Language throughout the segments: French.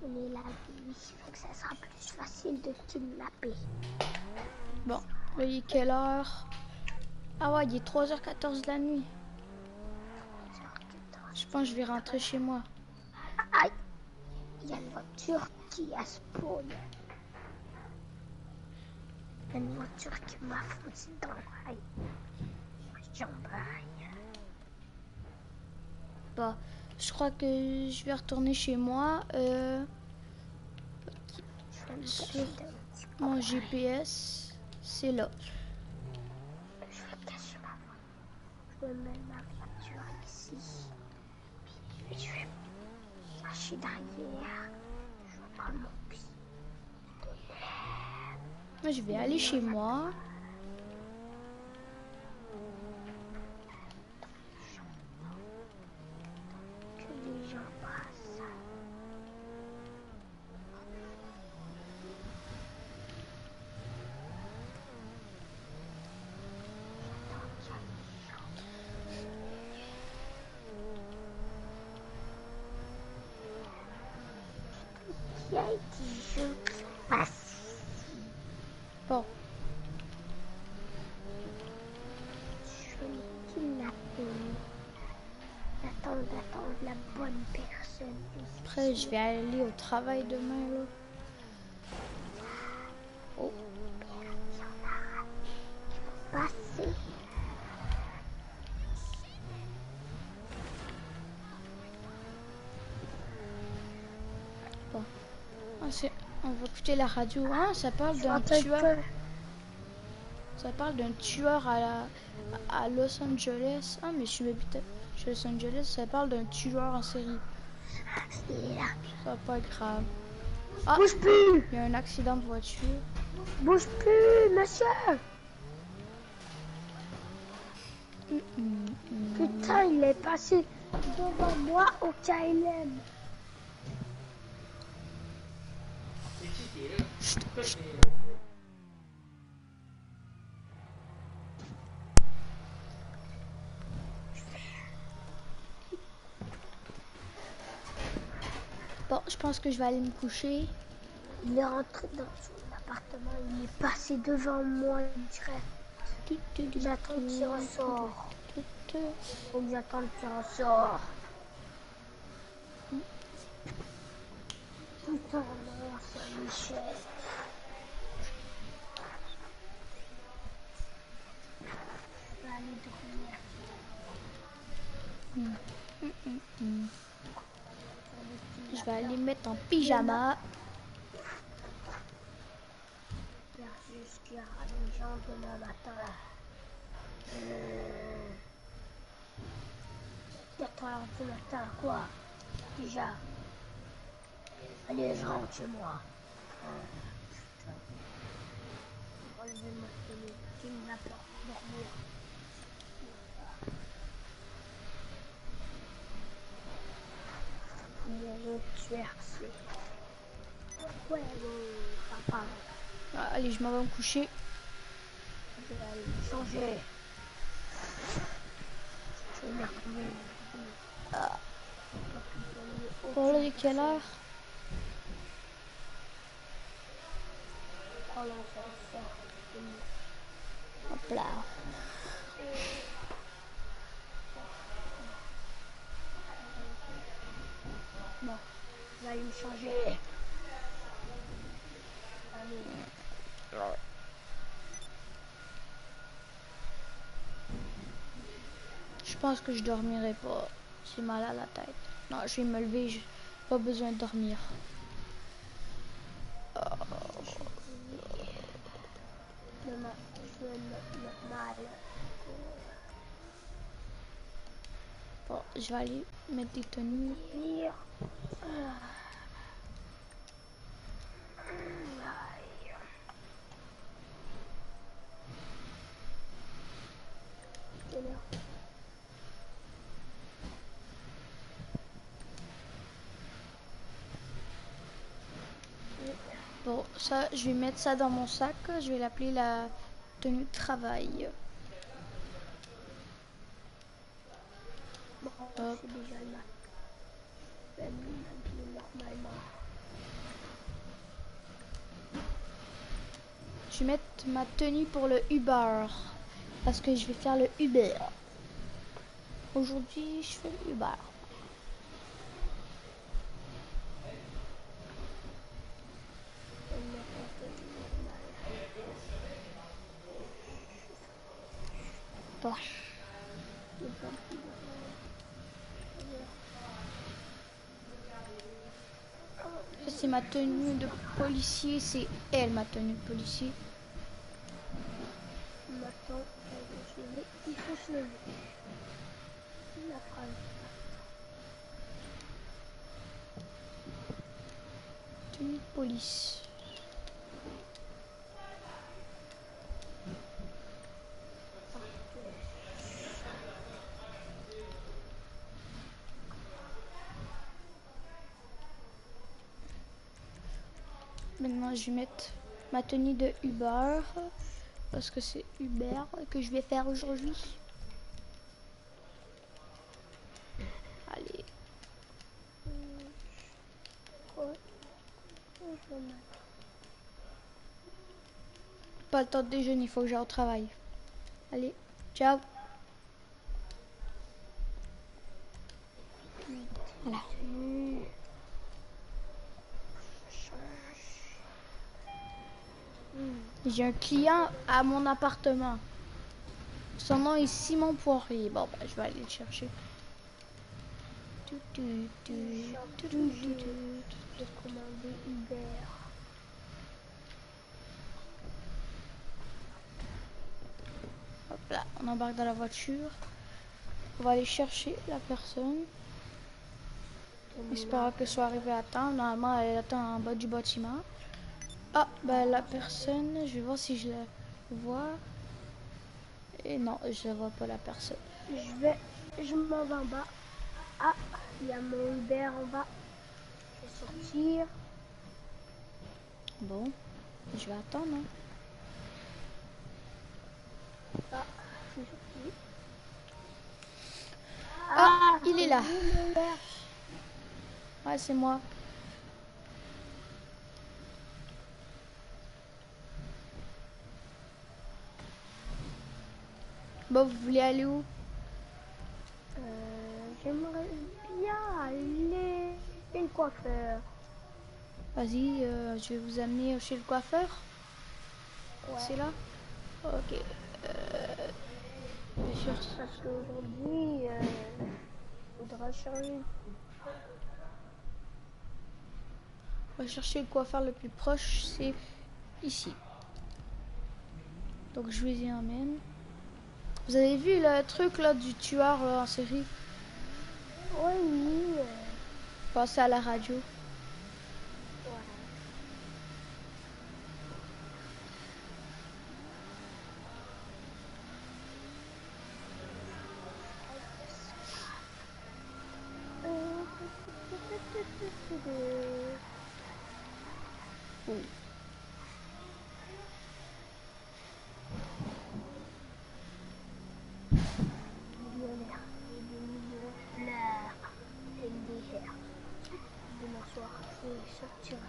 connais la vie, fait que ça sera plus facile de kidnapper. Bon, là, il est quelle heure? Ah ouais, il est 3h14 de la nuit. Je pense que je vais rentrer chez moi. Aïe! Il y a une voiture qui a spawn. Il y a une voiture qui m'a foutu dans l'oreille. Bon, je crois que je vais retourner chez moi. Sur mon GPS, c'est là. Je vais cacher ma voiture. Je vais mettre ma voiture ici. Puis je vais cacher derrière. Je vais prendre mon pied. Moi, je vais aller chez moi. Que les gens passent. Il y a des gens qui passent. Bon, Je vais les kidnapper. D'attendre la bonne personne. après, je vais aller au travail demain, là. Oh, Passer. bon. On va écouter la radio. Ah, ça parle d'un tueur. Ça parle d'un tueur à Los Angeles. Ah, mais je suis habité chez Los Angeles. Ça parle d'un tueur en série. Il est là. Ça va pas être grave. Ah, Bouge plus! il y a un accident de voiture. Bouge plus, monsieur! Putain, il est passé devant moi au KLM. Bon, je pense que je vais aller me coucher. Il est rentré dans son appartement, il est passé devant moi direct. J'attends qu'il ressort. Faut que j'attende qu'il ressort. Putain, non, c'est Michel. Je vais aller dormir. Je vais aller me mettre en pyjama. Jusqu'à les gens demain matin. 4h du matin, quoi? Déjà. Allez, je rentre chez moi. Enlever ma télé qui ne va pas dormir. Mon tueur, c'est... Ouais, mon papa. Ah, allez, je m'en vais me coucher. Je vais aller changer. Je vais me retrouver. Bon, là, il est quelle heure? Oh là, ça sort. Hop là. Bon, je vais aller me changer. Allez. Je pense que je dormirai pas. J'ai mal à la tête. Non, je vais me lever. J'ai pas besoin de dormir. Bon, je vais aller mettre des tenues. Bon, ça, je vais mettre ça dans mon sac. Je vais l'appeler la tenue de travail. Bon, c'est déjà là. Je vais m'habiller normalement. Je vais mettre ma tenue pour le Uber. Parce que je vais faire le Uber. Aujourd'hui, je fais le Uber. Ça, c'est ma tenue de policier. C'est elle, ma tenue de policier. Maintenant, il faut se lever. La phrase. Tenue de police. Maintenant, je vais mettre ma tenue de Uber. Parce que c'est Uber que je vais faire aujourd'hui. Allez. Pas le temps de déjeuner, il faut que j'aille au travail. Allez, ciao. Voilà. J'ai un client à mon appartement. Son nom est Simon Poirier. Bon, bah, je vais aller le chercher. J'ai commandé Uber. Hop là, on embarque dans la voiture. On va aller chercher la personne. J'espère qu'elle soit arrivée à temps. Normalement, elle attend en bas du bâtiment. Ah, ben la personne, je vais voir si je la vois. Et non, je ne vois pas la personne. Je m'en vais en bas. Ah, il y a mon Uber en bas. Je vais sortir. Bon, je vais attendre. Hein. Ah, je suis sorti. Ah, il est là. Uber. Ouais, c'est moi. Bon, vous voulez aller où? J'aimerais bien aller chez le coiffeur. Vas-y, je vais vous amener chez le coiffeur. Ouais. C'est là? Ok. Bien sûr. Parce qu'aujourd'hui, il faudra changer. On va chercher le coiffeur le plus proche, c'est ici. Donc je les y emmène. Vous avez vu le truc là du tueur en série? Oui. Passé à la radio. Demain soir, je vais sortir.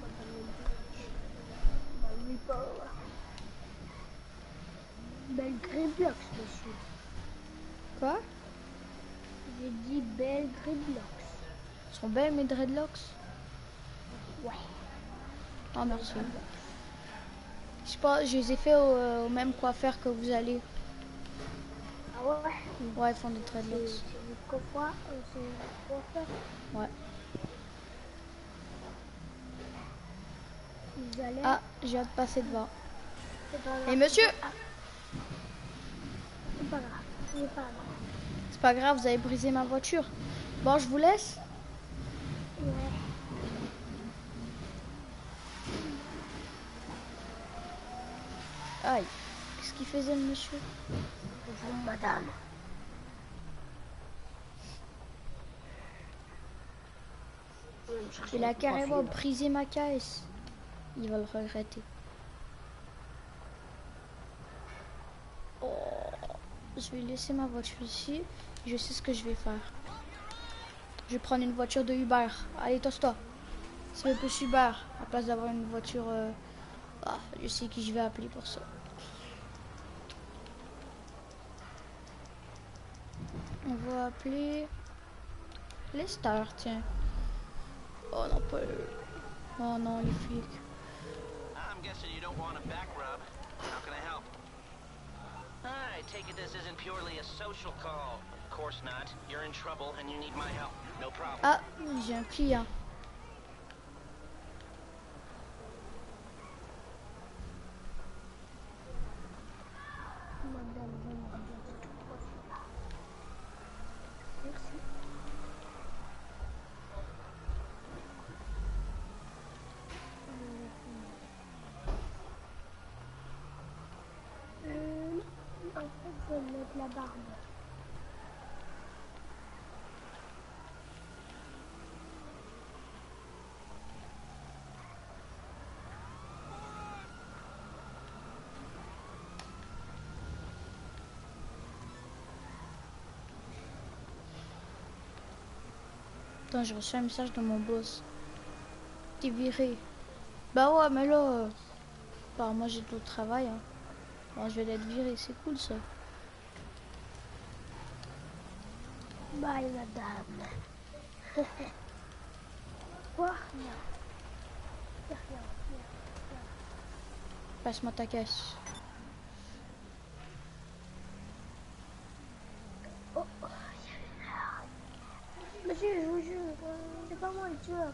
Belle Greyblocks, monsieur. Quoi? J'ai dit belle Greyblocks. Ils sont belles mes dreadlocks? Ouais. Oh merci. Je sais pas, je les ai fait au même coiffeur que vous allez. Ah ouais? Ouais, ils font des dreadlocks. C'est le coiffeur. Ouais. Vous allez... Ah, j'ai hâte de passer devant. Et monsieur! C'est pas grave. C'est pas grave. C'est pas grave, vous avez brisé ma voiture. Bon, je vous laisse. Ouais. Aïe. Qu'est-ce qu'il faisait le monsieur? Bonjour madame. Il a carrément brisé ma caisse. Il va le regretter. Oh, je vais laisser ma voiture ici. Je sais ce que je vais faire. Je vais prendre une voiture de Uber. Allez, tosse-toi. C'est le plus Uber. À place d'avoir une voiture Ah, je sais qui je vais appeler pour ça. On va appeler Lester, tiens. Oh non, pas eux. Oh non, les flics. I'm guessing you don't want a back rub. How can I help? I take it this isn't purely a social call. Of course not. You're in trouble and you need my help. No problem. Ah, j'ai un client. Madame, j'aimerais bien ce profil-là. Merci. En fait, je vais mettre la barbe. Attends, j'ai reçu un message de mon boss. T'es viré. Bah ouais, mais là... bah, moi j'ai d'autres travail. Hein. Bon, je vais être viré, c'est cool ça. Bye, madame. Quoi? Rien. Rien, rien. Passe-moi ta caisse. Oh, oh, monsieur, je vous jure, c'est pas moi le tueur.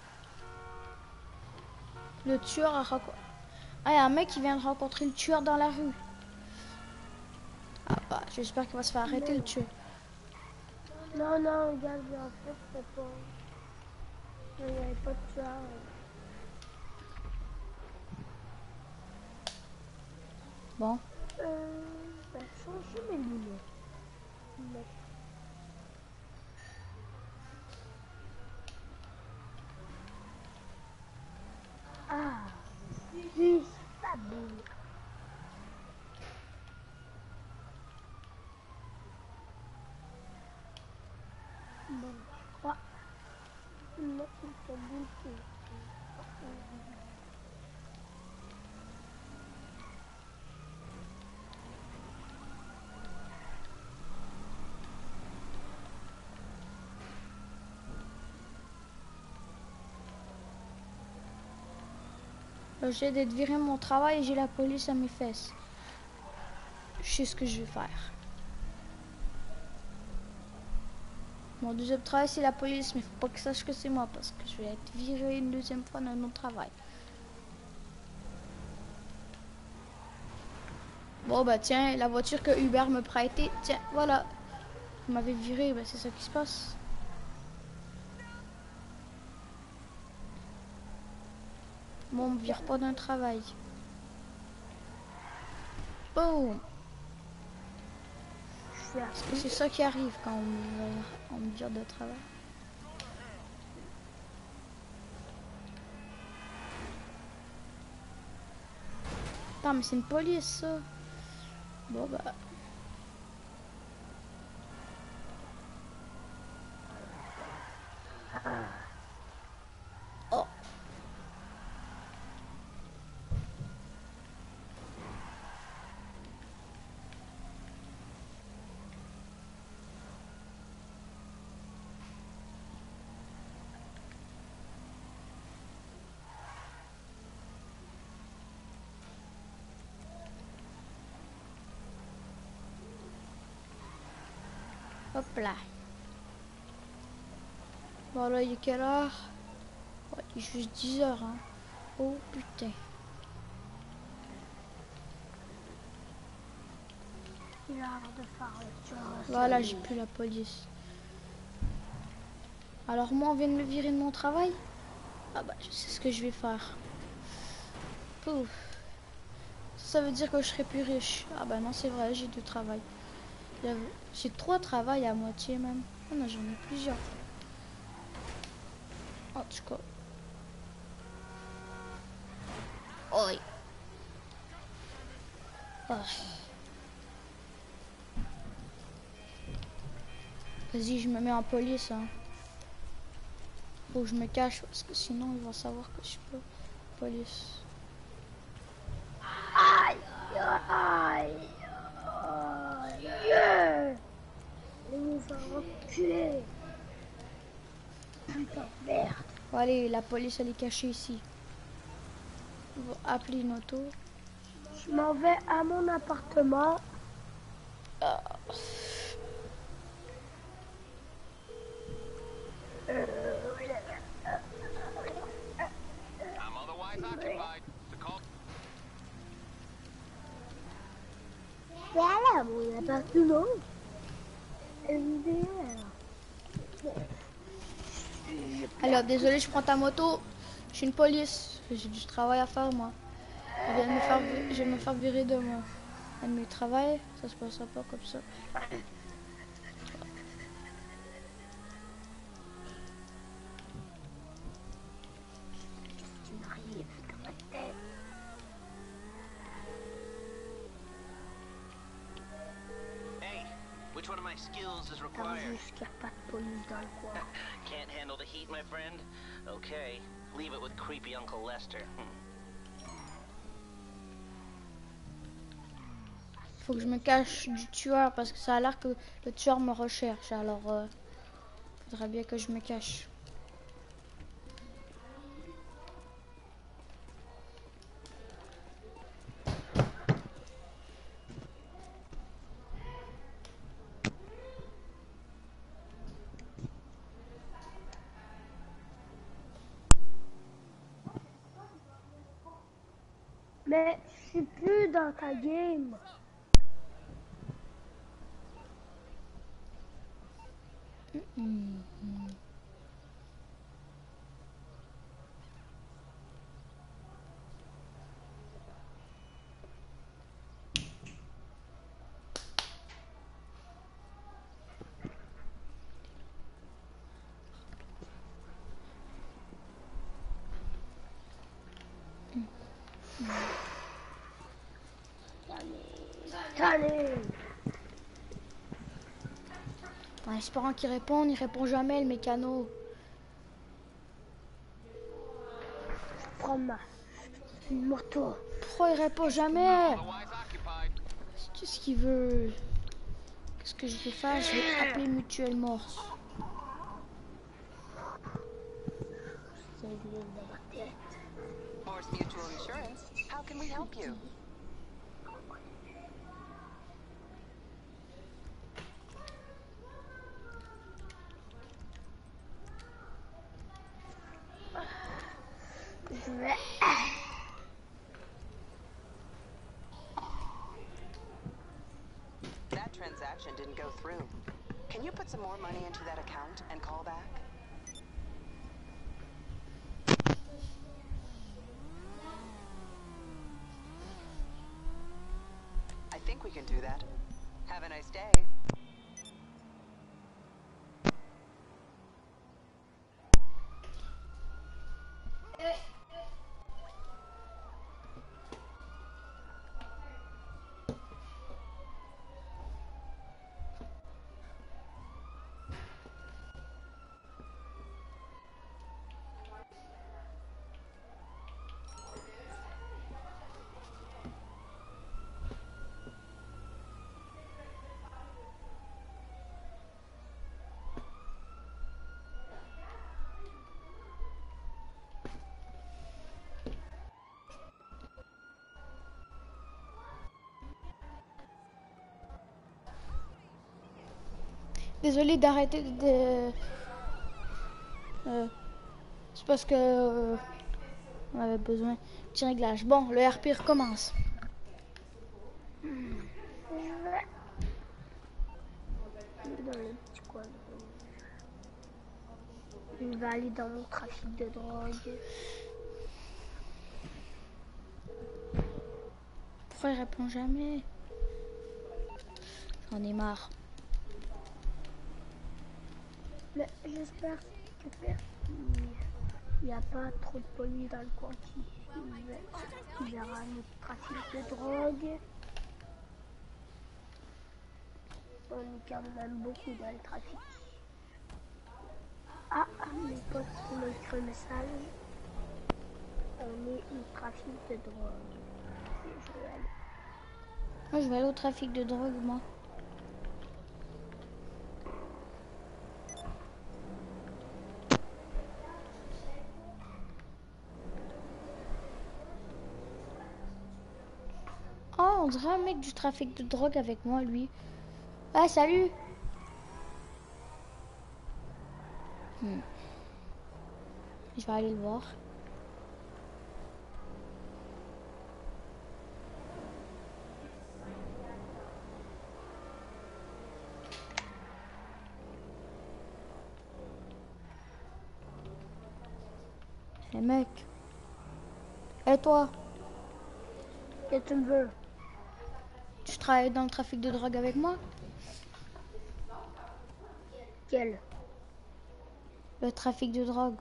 Le tueur a rencontré... Ah, il y a un mec qui vient de rencontrer le tueur dans la rue. Ah bah, j'espère qu'il va se faire arrêter Non. le tueur. Non, non, regarde, en fait, c'est pas... Il n'y avait pas de tueur. Bon. Bah, changer mes lunettes. Ah, oui, ça bouge. Bon, je crois. Non, ça bouge. J'ai d'être viré de mon travail et j'ai la police à mes fesses. Je sais ce que je vais faire. Mon deuxième travail c'est la police, mais faut pas que sache que c'est moi parce que je vais être viré une deuxième fois dans mon travail. Bon bah tiens, la voiture que Uber me prêtait, tiens, voilà. Vous m'avez viré, bah c'est ça qui se passe. Bon, on me vire pas d'un travail. Boum. Parce que c'est ça qui arrive quand on me vire de travail. Putain, mais c'est une police ça. Bon bah. Oh. Hop là. Bon là il est quelle heure? Ouais, il est juste 10 heures hein. Oh putain. Il a l'air de faire le tueur. Voilà, j'ai plus la police. Alors moi on vient de me virer de mon travail. Ah bah je sais ce que je vais faire. Pouf. Ça veut dire que je serai plus riche. Ah bah non c'est vrai, j'ai deux travails. J'ai 3 travails à moitié même. Oh non j'en ai plusieurs. En tout cas. Oi. Oh. Vas-y je me mets en police hein. Faut que je me cache parce que sinon ils vont savoir que je suis pas police. Aïe. Aïe. Il nous a reculé. Putain de merde. Bon, allez, la police elle est cachée ici. On va appeler une auto. Je m'en vais à mon appartement. Voilà mon appartement. MDR. Alors, désolé, je prends ta moto. Je suis une police. J'ai du travail à faire, moi. Je vais me faire virer de mon travail. Ça se passera pas comme ça. Tu m'arrives dans ma tête. Hey, which one of my skills is T'as required? juste qu'il n'y a pas de police dans le coin. Can't handle the heat, my friend? Okay, leave it with creepy Uncle Lester. Faut que je me cache du tueur parce que ça a l'air que le tueur me recherche. Alors, faudrait bien que je me cache. Mais je suis plus dans ta game. Allez. En espérant qu'il réponde, il répond jamais le mécano. Je prends une moto. Pourquoi il répond jamais? Qu'est-ce qu'il veut? Qu'est-ce que je vais faire? Je vais appeler Mutuelle Morse. C'est glisse dans ma tête. Morse Mutual Insurance. How can we help you? Je vais... That transaction didn't go through. Can you put some more money into that account and call back? I think we can do that. Have a nice day. Désolé d'arrêter de... c'est parce que on avait besoin de petit réglage. Bon, le RP recommence. Je vais... Dans le petit coin. Il va aller dans mon trafic de drogue. Pourquoi il répond jamais? J'en ai marre. Mais j'espère qu'il n'y a pas trop de police dans le coin qui verra notre trafic de drogue. On est quand même beaucoup dans le trafic. Ah, mes potes m'ont écrit un message. On est une trafic de drogue. Je vais aller. Moi, je vais aller au trafic de drogue, moi. Oh, on dirait un mec du trafic de drogue avec moi, lui. Ah, salut. Je vais aller le voir. Hey mec. Et toi? Qu'est-ce que tu me veux? Tu travailles dans le trafic de drogue avec moi? Quel? Le trafic de drogue.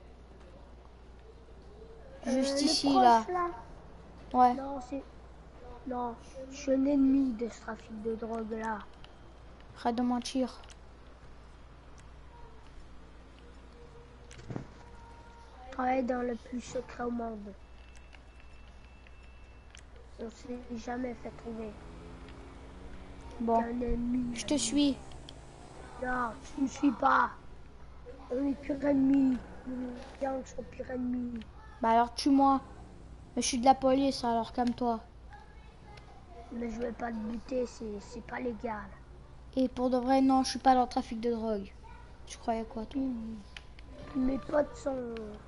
Juste Le ici, proche, là. là. Ouais. Non, non, je suis un ennemi de ce trafic de drogue là. Arrête de mentir. Je travaille dans le plus secret au monde. On s'est jamais fait trouver. Bon. T'es un ennemi. Je te suis. Non, tu ne suis pas. On est pire ennemi. Les gangs sont pire ennemis. Bah alors tue-moi. Mais je suis de la police, alors calme-toi. Mais je vais pas te buter, c'est pas légal. Et pour de vrai, non, je suis pas dans le trafic de drogue. Tu croyais quoi, toi? Mes potes sont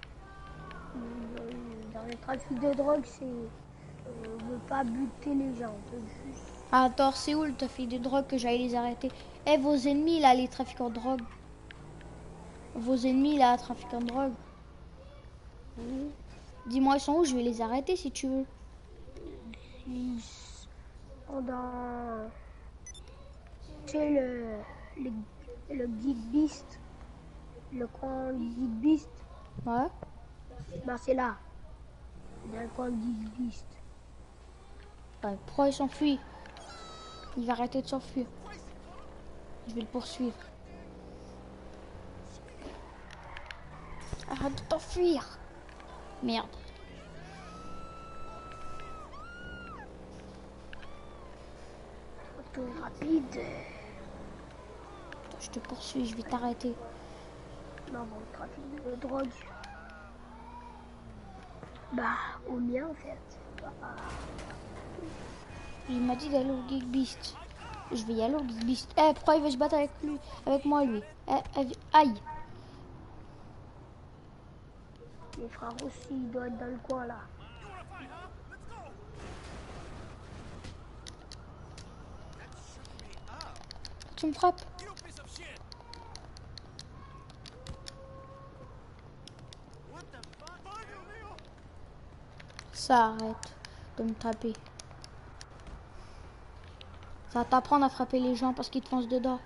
dans le trafic de drogue, on veut pas buter les gens, on veut juste... Ah, attends, c'est où le trafic de drogue que j'allais les arrêter? Eh, vos ennemis, là, les trafiquants de drogue. Vos ennemis, là, trafiquants de drogue. Oui. Dis-moi, ils sont où? Je vais les arrêter si tu veux. Ils sont dans... Tu sais, le Geek Beast, le coin Geek Beast, Ouais. bah c'est là, dans le coin Geek Beast. Ouais, pourquoi il s'enfuit? Il va arrêter de s'enfuir. Je vais le poursuivre. Arrête de t'enfuir. Merde. Retour rapide. Je te poursuis, je vais t'arrêter. Non, bon, le trafic de drogue. Bah, au mien en fait. Bah, Il m'a dit d'aller au Geek Beast. Je vais y aller au Geek Beast. Eh, pourquoi il veut se battre avec lui, avec moi, lui? Aïe. mes frères aussi, ils doivent être dans le coin là. Tu me frappes? Ça arrête de me taper. Ça va t'apprendre à frapper les gens parce qu'ils te foncent dedans.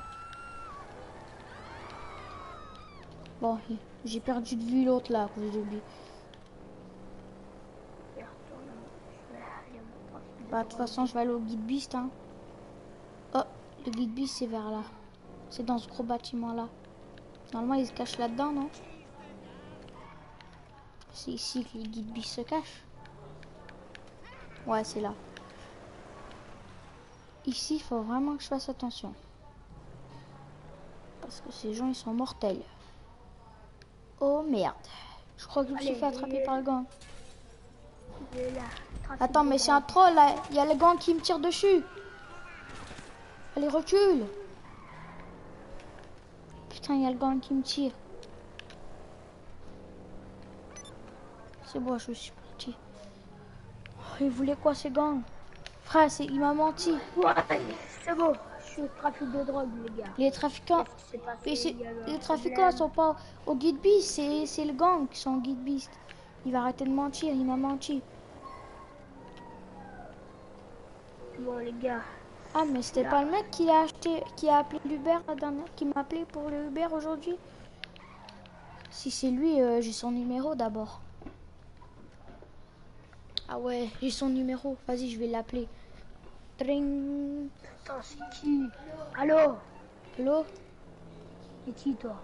Bon, j'ai perdu de vue l'autre là à cause de lui. Bah, de toute façon, je vais aller au Guide Beast. Hein. Oh, le Guide Beast, c'est vers là. C'est dans ce gros bâtiment là. Normalement, il se cache là-dedans, non? C'est ici que le Guide Beast se cache. Ouais, c'est là. Ici, il faut vraiment que je fasse attention. Parce que ces gens, ils sont mortels. Oh merde. Je crois que je me suis fait attraper par le gang. Attends, mais c'est un troll là. Il y a le gang qui me tire dessus. Allez, recule. Putain, il y a le gang qui me tire. C'est bon, je suis parti. Oh, il voulait quoi ces gangs? Frère, il m'a menti. Ouais, c'est bon. Je suis au trafic de drogue, les gars. Les trafiquants. Les trafiquants sont pas au Guide Beast, c'est le gang qui sont au Guide Beast. Il va arrêter de mentir, il m'a menti. Bon, les gars. Ah, mais c'était pas le mec qui a acheté, qui a appelé l'Uber la dernière, qui m'a appelé pour le Uber aujourd'hui? Si c'est lui, j'ai son numéro d'abord. Ah ouais, j'ai son numéro. Vas-y, je vais l'appeler. Tring. Attends, c'est qui? Allô? Allô? C'est qui, toi?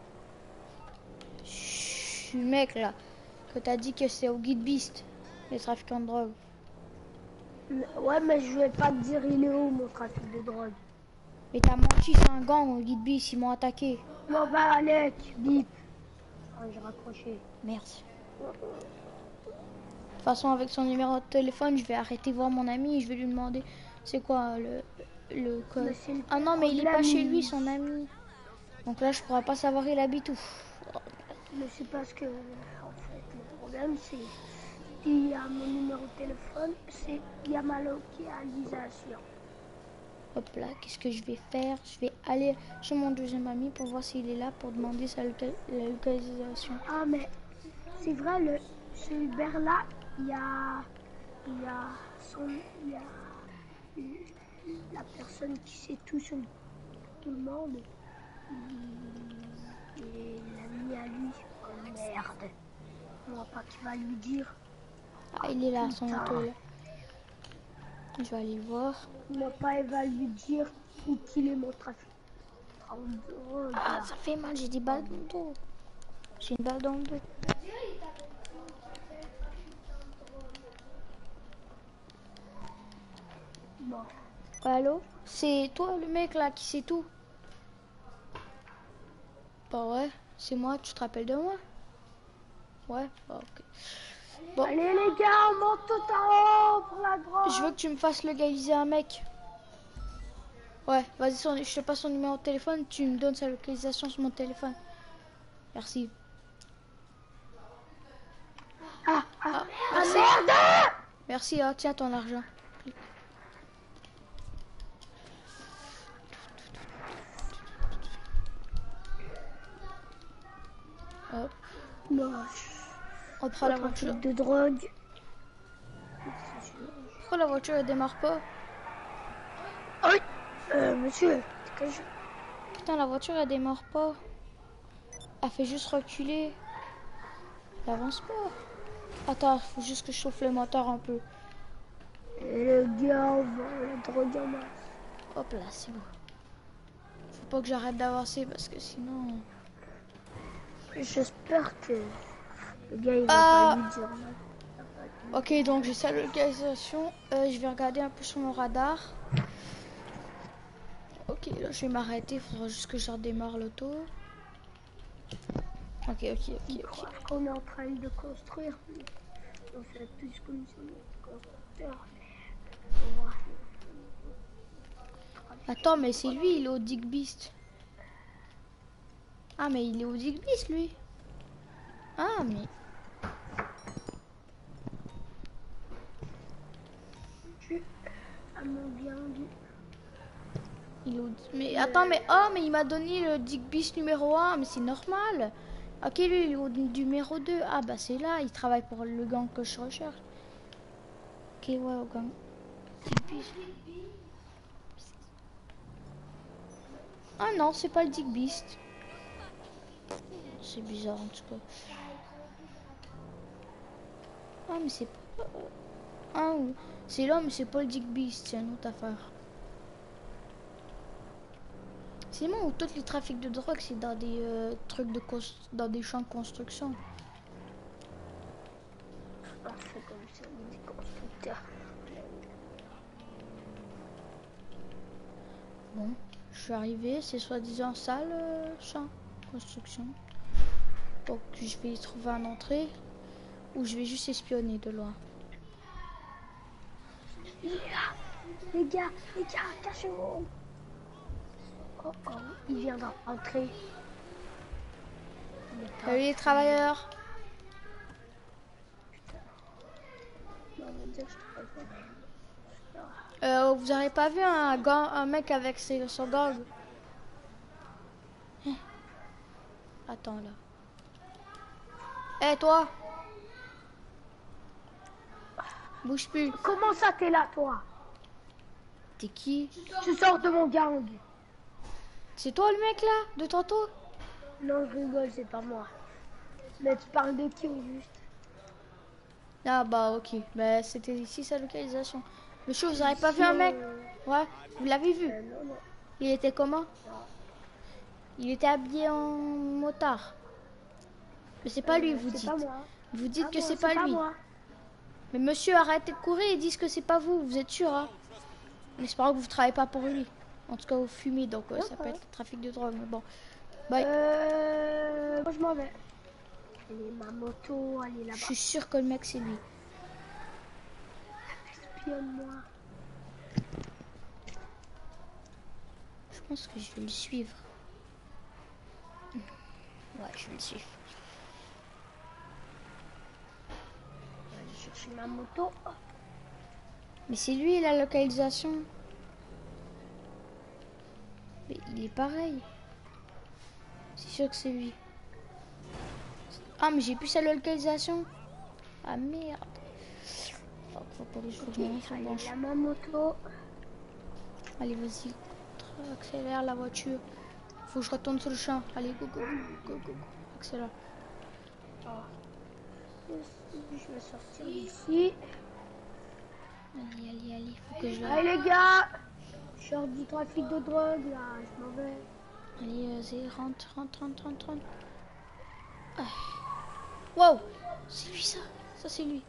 Je suis le mec là, que t'as dit que c'est au Guide Beast, les trafiquants de drogue. Ouais, mais je vais pas te dire il est où mon trafic de drogue. Mais t'as menti, c'est un gang, au guide bis, ils m'ont attaqué. Non, va Alec, bip. Ah, j'ai raccroché. Merde. De toute façon, avec son numéro de téléphone, je vais arrêter voir mon ami et je vais lui demander c'est quoi le code. Mais c'est le Ah non, mais il est pas problème, chez lui, son ami. Donc là, je pourrais pas savoir il habite où. Mais c'est parce que, en fait, le problème, c'est il y a mon numéro de téléphone, c'est il y a ma localisation. Hop là, qu'est-ce que je vais faire? Je vais aller chez mon deuxième ami pour voir s'il est là pour demander la localisation. Ah, mais c'est vrai, ce Uber-là, il y a la personne qui sait tout sur tout le monde. Et l'ami à lui, oh merde. Moi pas qui va lui dire. Ah, il est là, son Putain. auto est là. Je vais aller le voir. Moi pas, il va lui dire où qu'il est mon trafic. Oh, drogue, Ah, là. ça fait mal, j'ai des balles dans le dos. J'ai une balle dans le dos. Bon. Allô? C'est toi le mec là qui sait tout? Bah ouais, c'est moi, tu te rappelles de moi? Ouais, bah, ok. Bon, Allez les gars, on monte tout en haut pour la drogue. je veux que tu me fasses localiser un mec. Ouais, vas-y, je te passe son numéro de téléphone, tu me donnes sa localisation sur mon téléphone. Merci. Merci. Merde. Merci, hein, tiens ton argent. Hop, Non, on prend la voiture. trafic de drogue. Pourquoi la voiture elle démarre pas? Oui. Monsieur, Putain, la voiture elle démarre pas. Elle fait juste reculer. Elle avance pas. Attends, faut juste que je chauffe le moteur un peu. et le gars, on vend la drogue en masse. Hop là, c'est bon. Faut pas que j'arrête d'avancer parce que sinon... J'espère que le gars il va Ah. pas lui dire. Ok, donc j'ai sa localisation. Je vais regarder un peu sur mon radar. Ok, là je vais m'arrêter. Il faudra juste que je redémarre l'auto. Ok. On est en train de construire. On fait plus comme si on était constructeur. Attends, mais c'est lui, il est au Dig Beast. Ah, mais il est au Dig Beast, lui. Ah, mais... À mon bien dit. Il est au... Mais attends, mais... Oh, mais il m'a donné le Dig Beast numéro 1, mais c'est normal. Ok, lui, il est au numéro 2. Ah, bah c'est là, il travaille pour le gang que je recherche. Ok, ouais, au gang. Dig Beast. Ah non, c'est pas le Dig Beast. C'est bizarre en tout cas. Ah mais c'est pas... Ah, c'est là mais c'est pas le Dig Beast, c'est une autre affaire. C'est bon, tous les trafics de drogue c'est dans des trucs de dans des champs de construction. On fait comme si on était constructeur. Bon, je suis arrivé, c'est soi-disant ça le champ de construction. Donc je vais y trouver une entrée ou je vais juste espionner de loin. Il est là. Les gars, cachez-vous. Oh, il vient d'entrer. Salut les travailleurs. Vous avez pas vu un mec avec son gang? Attends là. Hé toi! Bouge plus. Comment ça t'es là toi? T'es qui? Tu sors de mon gang. C'est toi le mec là? De tantôt? Non, je rigole, c'est pas moi. Mais tu parles de qui au juste? Ah bah ok. Bah c'était ici sa localisation. Monsieur, vous avez pas vu un mec? Ouais, vous l'avez vu? Non. Il était comment? Il était habillé en motard. Mais c'est pas lui, vous dites. Pas moi. Vous dites que moi, c'est pas lui. Moi. Mais monsieur, arrêtez de courir, ils disent que c'est pas vous, vous êtes sûr, hein? On espère que vous travaillez pas pour lui. En tout cas, vous fumez, donc ça peut être trafic de drogue, mais bon. Bye. Moi je m'en vais. Allez, ma moto, elle est là-bas. Je suis sûr que le mec, c'est lui. Espionne-moi. Je pense que je vais le suivre. Ouais, je vais le suivre. Je vais aller chercher ma moto. Mais c'est lui, la localisation. Mais il est pareil. C'est sûr que c'est lui. Ah, mais j'ai plus sa localisation. Ah, merde. Faut pas que je revienne sur le Allez, manche. là, ma moto. Allez, vas-y. Accélère la voiture. Faut que je retourne sur le champ. Allez, go, go, go, go. Accélère. Oh. Je vais sortir d'ici. Allez, allez, allez. Faut que je la... Allez, les gars. Je sors du trafic de drogue, là. Je m'en vais. Allez, vas-y, rentre. Ah. Wow, c'est lui ça. Ça, c'est lui.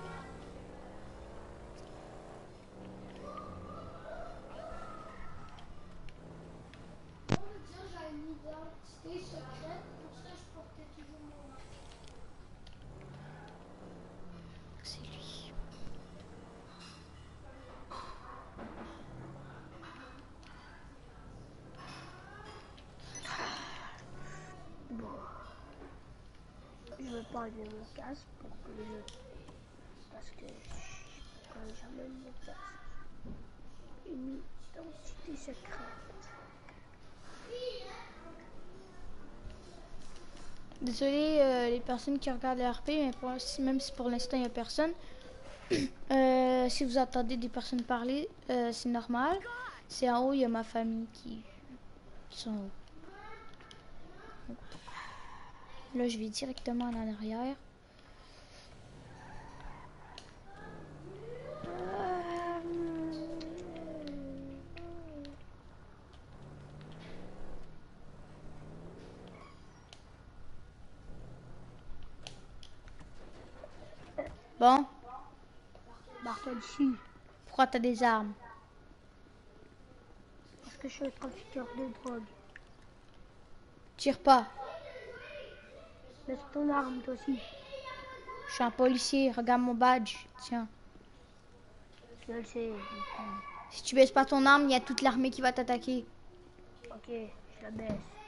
C'est lui. Bon. Je vais pas enlever mon casque pour que je... Parce que quand j'enlève mon casque, une identité secrète. Désolé les personnes qui regardent les RP, mais même si pour l'instant il n'y a personne. Si vous entendez des personnes parler, c'est normal. C'est en haut, il y a ma famille qui sont en haut. Là, je vais directement en arrière. Bon, Barre-toi d'ici. pourquoi t'as des armes? Parce que je suis un trafiqueur de drogue. Tire pas. Laisse ton arme, toi aussi. Je suis un policier, regarde mon badge. Tiens. Je le sais. Si tu baisses pas ton arme, il y a toute l'armée qui va t'attaquer. Ok, je la baisse.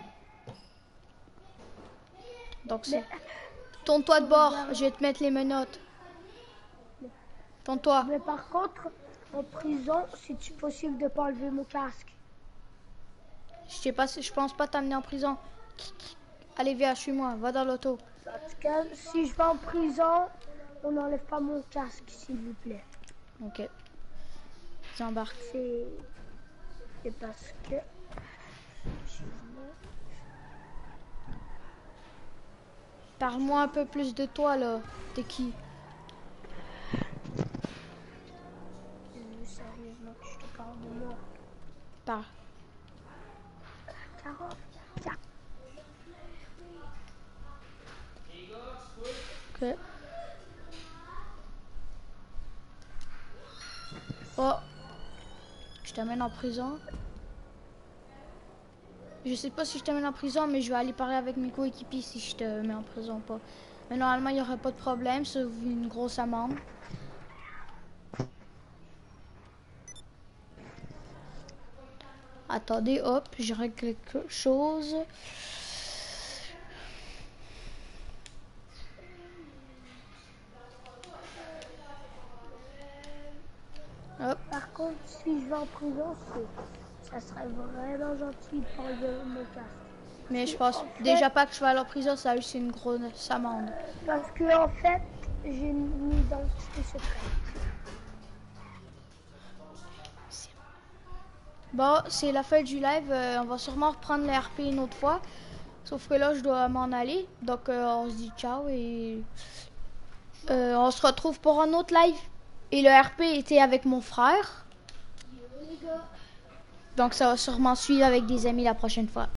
Donc c'est... Tourne-toi de bord, je vais te mettre les menottes. Tourne-toi. Mais par contre, en prison, c'est-tu possible de pas enlever mon casque? Je sais pas, je pense pas t'amener en prison. Allez, viens, suis-moi, va dans l'auto. En tout cas, si je vais en prison, on n'enlève pas mon casque, s'il vous plaît. Ok. J'embarque. C'est parce que... Parle-moi un peu plus de toi, là. T'es qui? Sérieusement, je te parle de moi. Parle. Carole, tiens. Ok. Oh. Je t'amène en prison. Je sais pas si je t'amène en prison, mais je vais aller parler avec mes coéquipiers si je te mets en prison ou pas. Mais normalement, il n'y aurait pas de problème, sauf une grosse amende. Attendez, hop, je règle quelque chose. Hop. Par contre, si je vais en prison, ça serait vraiment gentil de enlever mon casque. Mais je pense déjà pas que je vais aller en prison, ça c'est une grosse amende. Parce que en fait, j'ai une identité secrète. Bon, c'est la fin du live. On va sûrement reprendre les RP une autre fois. Sauf que là, je dois m'en aller. Donc, on se dit ciao et on se retrouve pour un autre live. Et le RP était avec mon frère. Donc, ça va sûrement suivre avec des amis la prochaine fois.